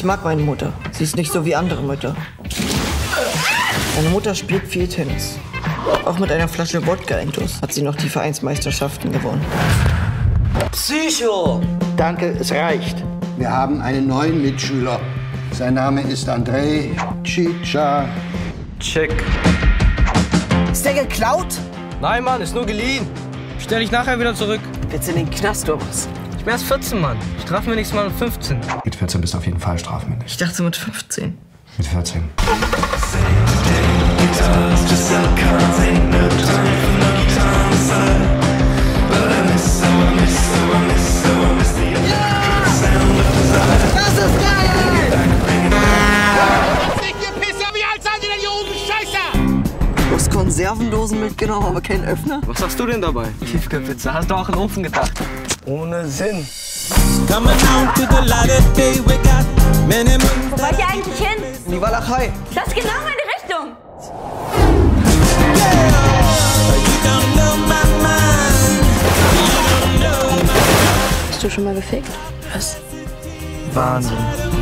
mag meine Mutter. Sie ist nicht so wie andere Mütter. Meine Mutter spielt viel Tennis. Auch mit einer Flasche Wodka intus hat sie noch die Vereinsmeisterschaften gewonnen. Psycho! Danke, es reicht. Wir haben einen neuen Mitschüler. Sein Name ist Andrei Chicha. Check. Ist der geklaut? Nein, Mann, ist nur geliehen. Stell dich nachher wieder zurück. Willst du in den Knast oder was? Ich bin erst 14, Mann. Strafen wir nächstes Mal mit 15. Mit 14 bist du auf jeden Fall strafmündig. Ich dachte mit 15. Mit 14. Das ist geil! Ihr Pisser, wie alt seid ihr denn, ihr Hosenscheißer? Du hast Konservendosen mitgenommen, aber keinen Öffner? Was hast du denn dabei? Tiefkühlpizza. Hast du auch in den Ofen gedacht? Ohne Sinn. Wo wollt ihr eigentlich hin? In die Walachei. Das ist genau meine Richtung. Hast du schon mal gefickt? Was? Wahnsinn.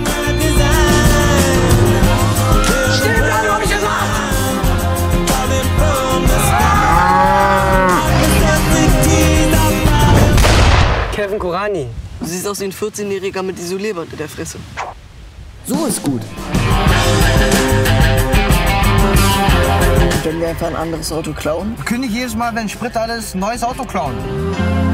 Stehen bleiben, hab ich gesagt! Kevin Korani. Du siehst aus wie ein 14-Jähriger mit Isolierband in der Fresse. So ist gut. Wenn wir einfach ein anderes Auto klauen? Wir können nicht jedes Mal, wenn Sprit alles, ein neues Auto klauen.